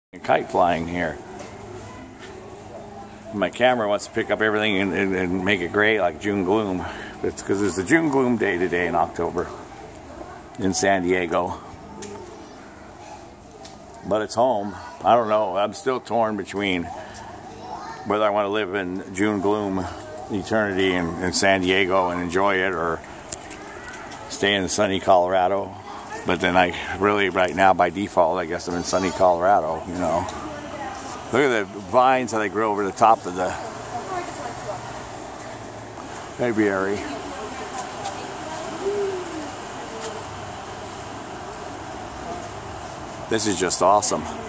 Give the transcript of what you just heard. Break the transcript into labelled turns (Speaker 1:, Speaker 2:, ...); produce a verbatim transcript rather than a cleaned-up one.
Speaker 1: Kite flying here. My camera wants to pick up everything and, and, and make it gray like June gloom. It's because it's a June gloom day today in October in San Diego. But it's home. I don't know. I'm still torn between whether I want to live in June gloom eternity in, in San Diego and enjoy it, or stay in sunny Colorado. But then I really, right now, by default, I guess I'm in sunny Colorado, you know. Look at the vines how they grow over the top of the aviary. This is just awesome.